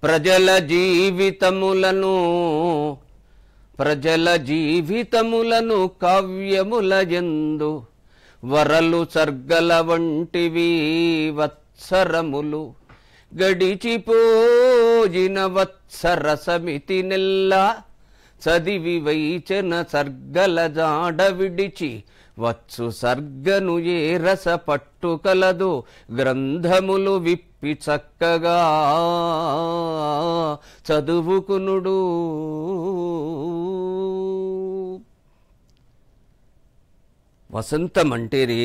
ప్రజల జీవితములను కావ్యములయందు వరలు సర్గల వంటివి వత్సరములు గడిచిపోజిన వత్సర సమితి నెల్ల చదివి వైచన సర్గల జాడ విడిచి వచ్చు సర్గను ఏ రస పట్టుకలదు గ్రంథములు విప్పి చక్కగా చదువుకునుడు. వసంతం అంటేనే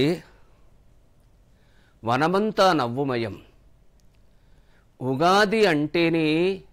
వనమంతా నవ్వుమయం. ఉగాది అంటేనే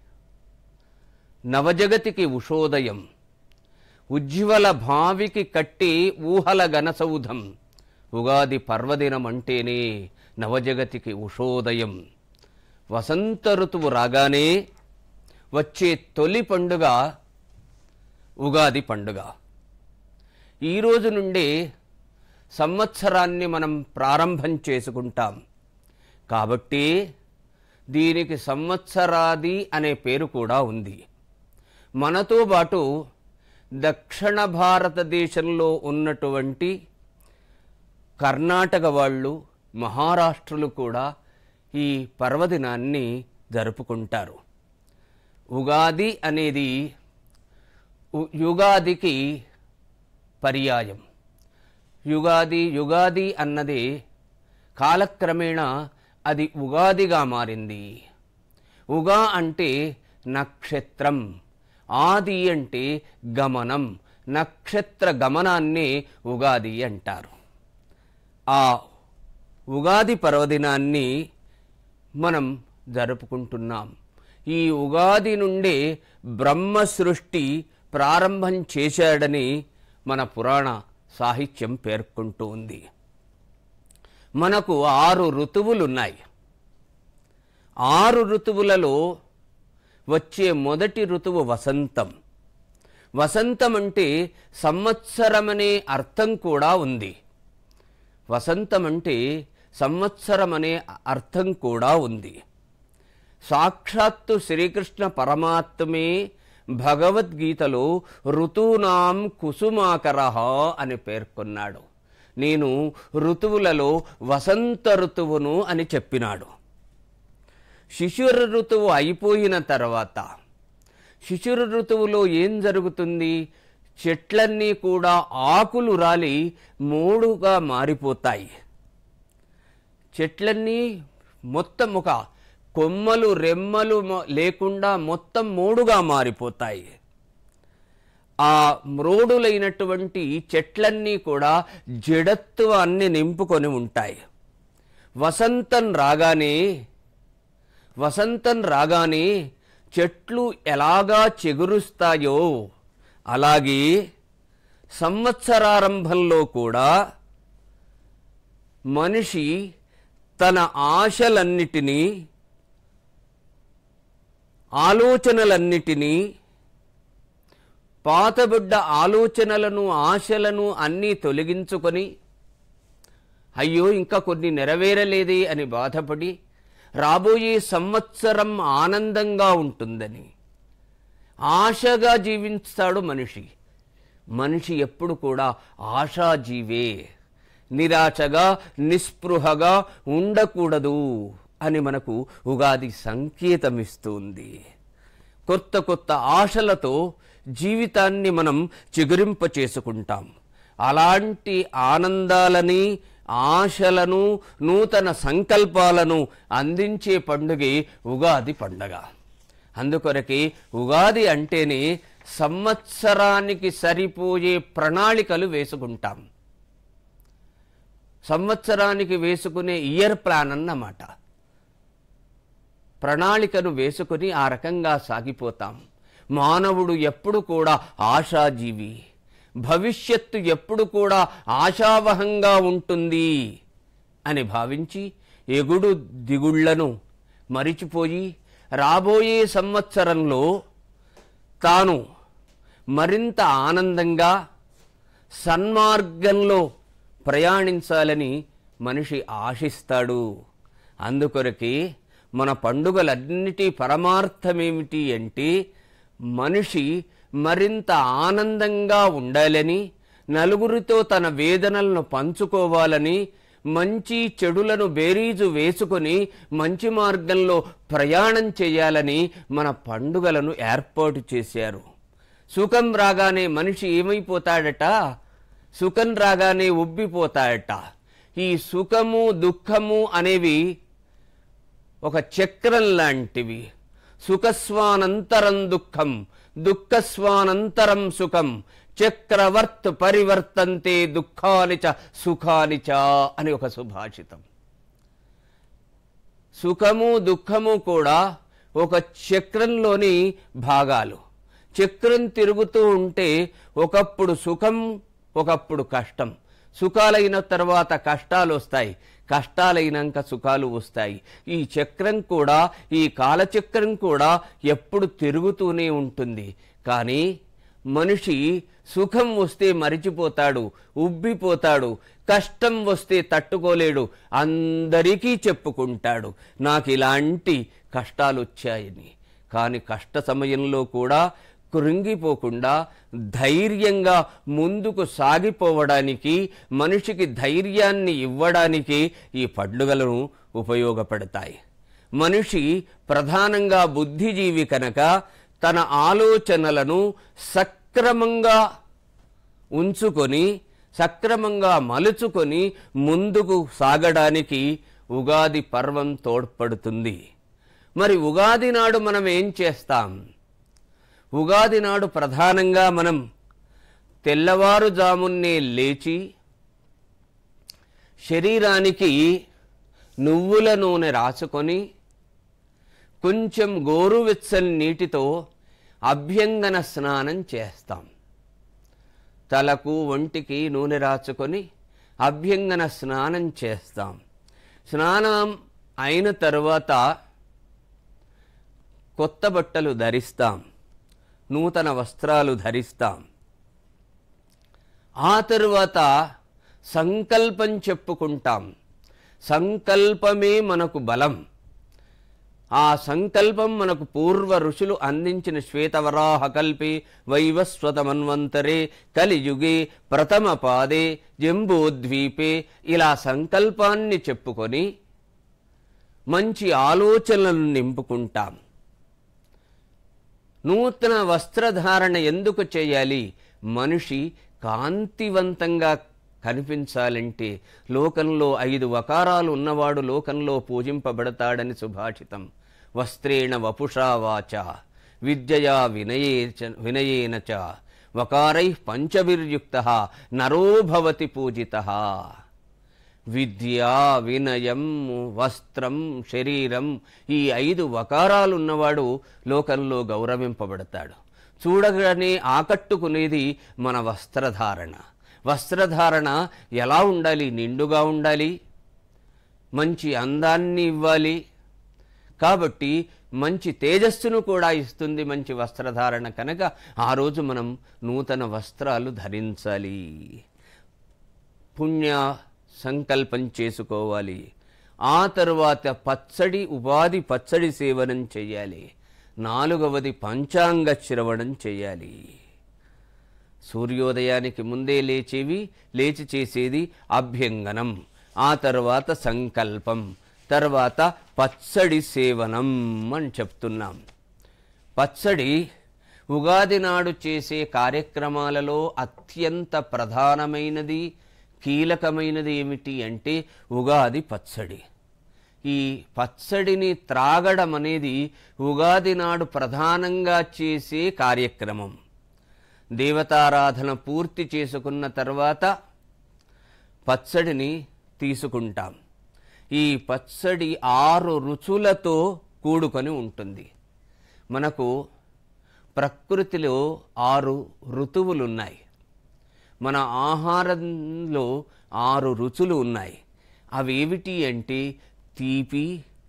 నవజగతికి ఉషోదయం. ఉజ్వల భావికి కట్టి ఊహల గణసౌధం. ఉగాది పర్వదినం అంటేనే నవజగతికి ఉషోదయం. వసంత ఋతువు రాగానే వచ్చే తొలి పండుగ ఉగాది పండుగ. ఈరోజు నుండే సంవత్సరాన్ని మనం ప్రారంభం చేసుకుంటాం. కాబట్టి దీనికి సంవత్సరాది అనే పేరు కూడా ఉంది. మనతో పాటు దక్షిణ భారతదేశంలో ఉన్నటువంటి కర్ణాటక వాళ్ళు, మహారాష్ట్రలు కూడా ఈ పర్వదినాన్ని జరుపుకుంటారు. ఉగాది అనేది యుగాదికి పర్యాయం. యుగాది అన్నది కాలక్రమేణా అది ఉగాదిగా మారింది. ఉగా అంటే నక్షత్రం, ఆది అంటే గమనం, నక్షత్ర గమనాన్ని ఉగాది అంటారు. ఆ ఉగాది పర్వదినాన్ని మనం జరుపుకుంటున్నాం. ఈ ఉగాది నుండే బ్రహ్మ సృష్టి ప్రారంభం చేశాడని మన పురాణ సాహిత్యం పేర్కొంటూ ఉంది. మనకు 6 ఋతువులున్నాయి. 6 ఋతువులలో వచ్చే మొదటి ఋతువు వసంతం. వసంతం అంటే సంవత్సరమనే అర్థం కూడా ఉంది. వసంతం అంటే సంవత్సరం అనే అర్థం కూడా ఉంది. సాక్షాత్తు శ్రీకృష్ణ పరమాత్మే భగవద్గీతలో ఋతూనాం కుసుమాకరః అని పేర్కొన్నాడు. నేను ఋతువులలో వసంత ఋతువును అని చెప్పినాడు. శిశిర ఋతువు అయిపోయిన తర్వాత శిశిర ఋతువులో ఏం జరుగుతుంది? చెట్లన్నీ కూడా ఆకులు రాలి మోడుగా మారిపోతాయి. చెట్లన్నీ మొత్తం ఒక కొమ్మలు రెమ్మలు లేకుండా మొత్తం మోడుగా మారిపోతాయి. ఆ మ్రోడులైనటువంటి చెట్లన్నీ కూడా జడత్వాన్ని నింపుకొని ఉంటాయి. వసంతం రాగానే చెట్లు ఎలాగా చిగురుస్తాయో అలాగే సంవత్సరారంభంలో కూడా మనిషి తన ఆశలన్నిటినీ, ఆలోచనలన్నిటినీ, పాతబడ్డ ఆలోచనలను, ఆశలను అన్నీ తొలగించుకొని అయ్యో ఇంకా కొన్ని నెరవేరలేదే అని బాధపడి రాబోయే సంవత్సరం ఆనందంగా ఉంటుందని ఆశగా జీవిస్తాడు మనిషి. మనిషి ఎప్పుడు కూడా ఆశాజీవే. నిరాశగా నిస్పృహగా ఉండకూడదు అని మనకు ఉగాది సంకేతమిస్తుంది. కొత్త కొత్త ఆశలతో జీవితాన్ని మనం చిగురింప చేసుకుంటాం. అలాంటి ఆనందాలని, ఆశలను, నూతన సంకల్పాలను అందించే పండుగే ఉగాది పండుగ. అందుకొరకే ఉగాది అంటేనే సంవత్సరానికి సరిపోయే ప్రణాళికలు వేసుకుంటాం. సంవత్సరానికి వేసుకునే ఇయర్ ప్లాన్ అన్నమాట. ప్రణాళికను వేసుకుని ఆ రకంగా సాగిపోతాం. మానవుడు ఎప్పుడు కూడా ఆశాజీవి. భవిష్యత్తు ఎప్పుడు కూడా ఆశావహంగా ఉంటుంది అని భావించి ఎగుడు దిగుళ్లను మరిచిపోయి రాబోయే సంవత్సరంలో తాను మరింత ఆనందంగా సన్మార్గంలో ప్రయాణించాలని మనిషి ఆశిస్తాడు. అందుకొరకే మన పండుగలన్నిటి పరమార్థమేమిటి అంటే మనిషి మరింత ఆనందంగా ఉండాలని, నలుగురితో తన వేదనలను పంచుకోవాలని, మంచి చెడులను బేరీజు వేసుకొని మంచి మార్గంలో ప్రయాణం చేయాలని మన పండుగలను ఏర్పాటు చేశారు. సుఖం రాగానే మనిషి ఏమైపోతాడట? సుఖం రాగానే ఉబ్బిపోతాడట. ఈ సుఖము దుఃఖము అనేవి ఒక చక్రం లాంటివి. సుఖస్వానంతరం దుఃఖం, దుఃఖస్వానంతరం సుఖం, చక్రవర్త్ పరివర్తంతే దుఃఖాని చ సుఖాని చ అని ఒక సుభాషితం. సుఖము దుఃఖము కూడా ఒక చక్రంలోని భాగాలు. చక్రం తిరుగుతూ ఉంటే ఒకప్పుడు సుఖం, ఒకప్పుడు కష్టం. సుఖాలైన తర్వాత కష్టాలు వస్తాయి, కష్టాలైనాక సుఖాలు వస్తాయి. ఈ చక్రం కూడా, ఈ కాలచక్రం కూడా ఎప్పుడు తిరుగుతూనే ఉంటుంది. కానీ మనిషి సుఖం వస్తే మరిచిపోతాడు, ఉబ్బిపోతాడు. కష్టం వస్తే తట్టుకోలేడు, అందరికీ చెప్పుకుంటాడు నాకు ఇలాంటి కష్టాలు వచ్చాయని. కానీ కష్ట సమయంలో కూడా కృంగిపోకుండా ధైర్యంగా ముందుకు సాగిపోవడానికి, మనిషికి ధైర్యాన్ని ఇవ్వడానికి ఈ పండుగలను ఉపయోగపడతాయి. మనిషి ప్రధానంగా బుద్ధిజీవి కనుక తన ఆలోచనలను సక్రమంగా ఉంచుకొని, సక్రమంగా మలుచుకొని ముందుకు సాగడానికి ఉగాది పర్వం తోడ్పడుతుంది. మరి ఉగాది నాడు మనం ఏం చేస్తాం? ఉగాది నాడు ప్రధానంగా మనం తెల్లవారుజామున్నే లేచి శరీరానికి నువ్వుల నూనె రాసుకొని కొంచెం గోరువెచ్చని నీటితో అభ్యంగన స్నానం చేస్తాం. తలకు ఒంటికి నూనె రాసుకొని అభ్యంగన స్నానం చేస్తాం. స్నానం అయిన తరువాత కొత్త బట్టలు ధరిస్తాం, నూతన వస్త్రాలు ధరిస్తాం. ఆ తరువాత సంకల్పం చెప్పుకుంటాం. సంకల్పమే మనకు బలం. ఆ సంకల్పం మనకు పూర్వ ఋషులు అందించిన శ్వేతవరాహ కల్పే వైవస్వత మన్వంతరే కలియుగే ప్రథమ పాదే జంబూద్వీపే ఇలా సంకల్పాన్ని చెప్పుకొని మంచి ఆలోచనలను నింపుకుంటాం. నూతన వస్త్రధారణ ఎందుకు చేయాలి? మనిషి కాంతివంతంగా కనిపించాలంటే. లోకంలో 5 వకారాలు ఉన్నవాడు లోకంలో పూజింపబడతాడని సుభాషితం. వస్త్రేణ వపుషా వాచ విద్యయా వినయేన చ వకారైః పంచభిర్యుక్తః నరో భవతి పూజితః. విద్య, వినయం, వస్త్రం, శరీరం ఈ 5 వకారాలు ఉన్నవాడు లోకంలో గౌరవింపబడతాడు. చూడగానే ఆకట్టుకునేది మన వస్త్రధారణ. వస్త్రధారణ ఎలా ఉండాలి? నిండుగా ఉండాలి, మంచి అందాన్ని ఇవ్వాలి. కాబట్టి మంచి తేజస్సును కూడా ఇస్తుంది మంచి వస్త్రధారణ కనుక ఆ రోజు మనం నూతన వస్త్రాలు ధరించాలి. పుణ్య సంకల్పం చేసుకోవాలి. ఆ తరువాత పచ్చడి, ఉపాధి పచ్చడి సేవనం చెయ్యాలి. 4వది పంచాంగ శ్రవణం చెయ్యాలి. సూర్యోదయానికి ముందే లేచి చేసేది అభ్యంగనం, ఆ తర్వాత సంకల్పం, తర్వాత పచ్చడి సేవనం అని చెప్తున్నాం. పచ్చడి ఉగాది నాడు చేసే కార్యక్రమాలలో అత్యంత ప్రధానమైనది, కీలకమైనది ఏమిటి అంటే ఉగాది పచ్చడి. ఈ పచ్చడిని త్రాగడం అనేది ఉగాది నాడు ప్రధానంగా చేసే కార్యక్రమం. దేవతారాధన పూర్తి చేసుకున్న తర్వాత పచ్చడిని తీసుకుంటాం. ఈ పచ్చడి 6 రుచులతో కూడుకొని ఉంటుంది. మనకు ప్రకృతిలో 6 ఋతువులున్నాయి. మన ఆహారంలో 6 రుచులు ఉన్నాయి. అవి ఏమిటి అంటే తీపి,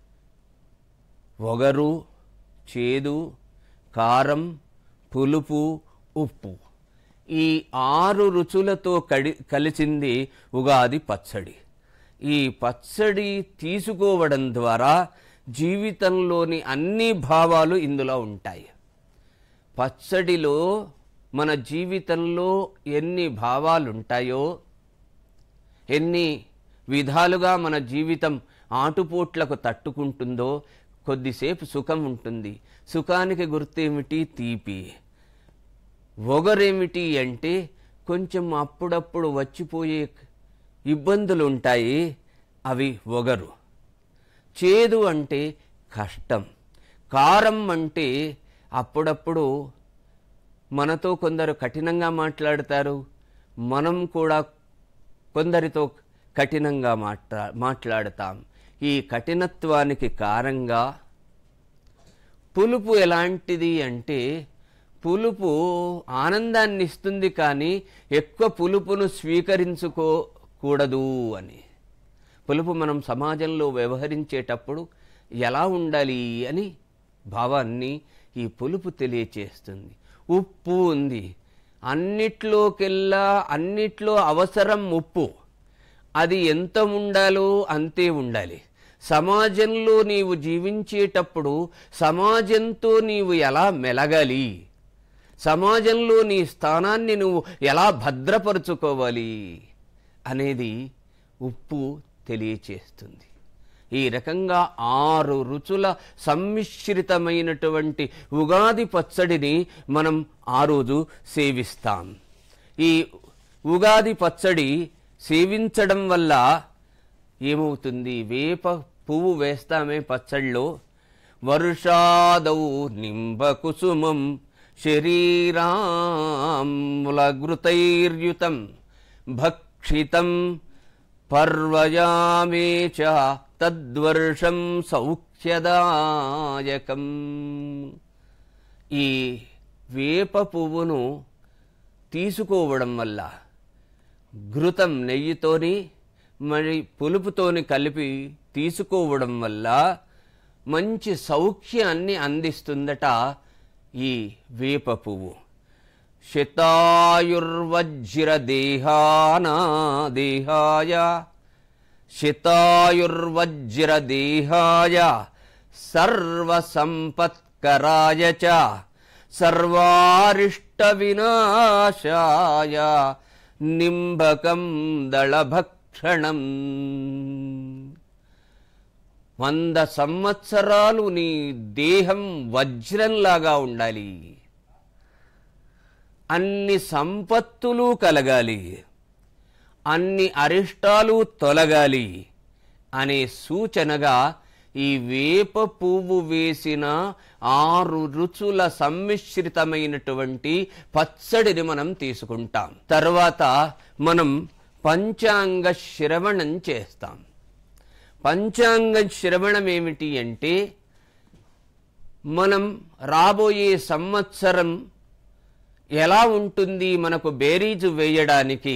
వగరు, చేదు, కారం, పులుపు, ఉప్పు. ఈ 6 రుచులతో కలిసింది ఉగాది పచ్చడి. ఈ పచ్చడి తీసుకోవడం ద్వారా జీవితంలోని అన్ని భావాలు ఇందులో ఉంటాయి. పచ్చడిలో మన జీవితంలో ఎన్ని భావాలుంటాయో, ఎన్ని విధాలుగా మన జీవితం ఆటుపోట్లకు తట్టుకుంటుందో, కొద్దిసేపు సుఖం ఉంటుంది. సుఖానికి గుర్తేమిటి? తీపి. ఒగరేమిటి అంటే కొంచెం అప్పుడప్పుడు వచ్చిపోయే ఇబ్బందులు ఉంటాయి, అవి ఒగరు. చేదు అంటే కష్టం. కారం అంటే అప్పుడప్పుడు మనతో కొందరు కఠినంగా మాట్లాడతారు, మనం కూడా కొందరితో కఠినంగా మాట్లాడతాం. ఈ కఠినత్వానికి కారంగా పులుపు ఎలాంటిది అంటే, పులుపు ఆనందాన్ని ఇస్తుంది, కానీ ఎక్కువ పులుపును స్వీకరించుకోకూడదు అని. పులుపు మనం సమాజంలో వ్యవహరించేటప్పుడు ఎలా ఉండాలి అని భావాన్ని ఈ పులుపు తెలియచేస్తుంది. ఉప్పు ఉంది, అన్నిట్లో అవసరం ఉప్పు. అది ఎంత ఉండాలో అంతే ఉండాలి. సమాజంలో నీవు జీవించేటప్పుడు సమాజంతో నీవు ఎలా మెలగాలి, సమాజంలో నీ స్థానాన్ని నువ్వు ఎలా భద్రపరుచుకోవాలి అనేది ఉప్పు తెలియచేస్తుంది. ఈ రకంగా 6 రుచుల సమ్మిశ్రితమైనటువంటి ఉగాది పచ్చడిని మనం ఆ రోజు సేవిస్తాం. ఈ ఉగాది పచ్చడి సేవించడం వల్ల ఏమవుతుంది? వేప పువ్వు వేస్తామే పచ్చడిలో. వర్షాదౌ నింబకుసుమం శరీరాములఘృతైర్యుతం భక్షితం పర్వయామే చ తద్వర్షం సౌఖ్యదాయకం. ఈ వేప పువ్వును తీసుకోవడం వల్ల, ఘృతం నెయ్యితోని మరి పులుపుతోని కలిపి తీసుకోవడం వల్ల మంచి సౌఖ్యాన్ని అందిస్తుందట ఈ వేప పువ్వు. శతాయుర్వజ్రదేహాయ సర్వసంపత్కరాయ చ సర్వారిష్ట వినాశాయ నింబకం దళభక్షణం. 100 సంవత్సరాలు నీ దేహం వజ్రంలాగా ఉండాలి, అన్ని సంపత్తులు కలగాలి, అన్ని అరిష్టాలు తొలగాలి అనే సూచనగా ఈ వేప పువ్వు వేసిన 6 రుచుల సమ్మిశ్రితమైనటువంటి పచ్చడిని మనం తీసుకుంటాం. తర్వాత మనం పంచాంగ శ్రవణం చేస్తాం. పంచాంగ శ్రవణం ఏమిటి అంటే, మనం రాబోయే సంవత్సరం ఎలా ఉంటుంది మనకు బేరీజు వేయడానికి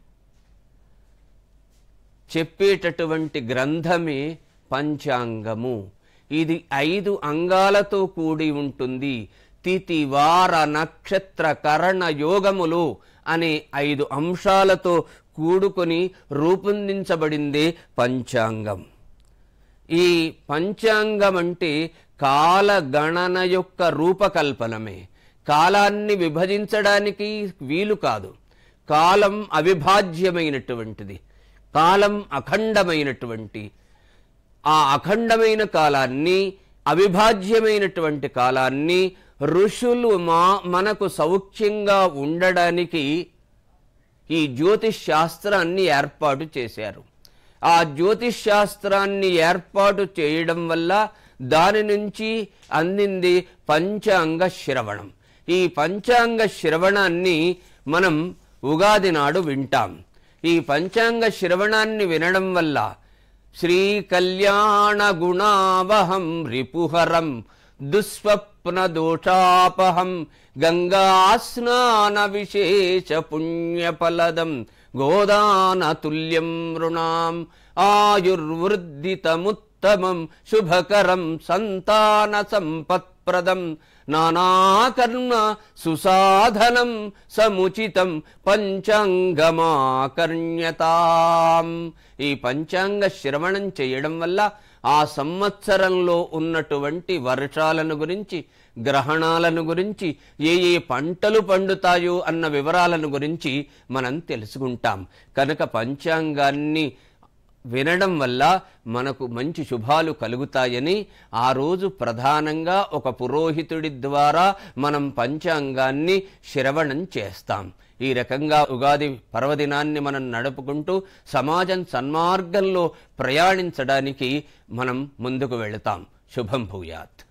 చెప్పేటటువంటి గ్రంథమే పంచాంగము. ఇది 5 అంగాలతో కూడి ఉంటుంది. తిథి, వార, నక్షత్ర, కరణ యోగములు అనే 5 అంశాలతో కూడుకొని రూపొందించబడిందే పంచాంగం. ఈ పంచాంగం అంటే కాలగణన యొక్క రూపకల్పనమే. కాలాన్ని విభజించడానికి వీలు కాదు. కాలం అవిభాజ్యమైనటువంటిది, కాలం అఖండమైనటువంటి, ఆ అఖండమైన కాలాన్ని, అవిభాజ్యమైనటువంటి కాలాన్ని ఋషులు మనకు సౌఖ్యంగా ఉండడానికి ఈ జ్యోతిష్ శాస్త్రాన్ని ఏర్పాటు చేశారు. ఆ జ్యోతిష్ శాస్త్రాన్ని ఏర్పాటు చేయడం వల్ల దాని నుంచి అందింది పంచాంగ శ్రవణం. ఈ పంచాంగ శ్రవణాన్ని మనం ఉగాది నాడు వింటాం. ఈ పంచాంగ శ్రవణాన్ని వినడం వల్ల శ్రీ కళ్యాణ గుణావహం రిపుహరం దుస్వప్న దోషాపహం గంగా స్నాన విశేష పుణ్యఫలదం గోదాన తుల్యం రుణాం ఆయుర్వృద్ధితముత్తమం శుభకరం సంతాన సంపత్ప్రదం నానాకర్మ సుసాధనం సముచితం పంచాంగమాకర్ణ్యతాం. ఈ పంచాంగ శ్రవణం చేయడం వల్ల ఆ సంవత్సరంలో ఉన్నటువంటి వర్షాలను గురించి, గ్రహణాలను గురించి, ఏ ఏ పంటలు పండుతాయో అన్న వివరాలను గురించి మనం తెలుసుకుంటాం. కనుక పంచాంగాన్ని వినడం వల్ల మనకు మంచి శుభాలు కలుగుతాయని ఆ రోజు ప్రధానంగా ఒక పురోహితుడి ద్వారా మనం పంచాంగాన్ని శ్రవణం చేస్తాం. ఈ రకంగా ఉగాది పర్వదినాన్ని మనం నడుపుకుంటూ సమాజం సన్మార్గంలో ప్రయాణించడానికి మనం ముందుకు వెళతాం. శుభం భూయాత్.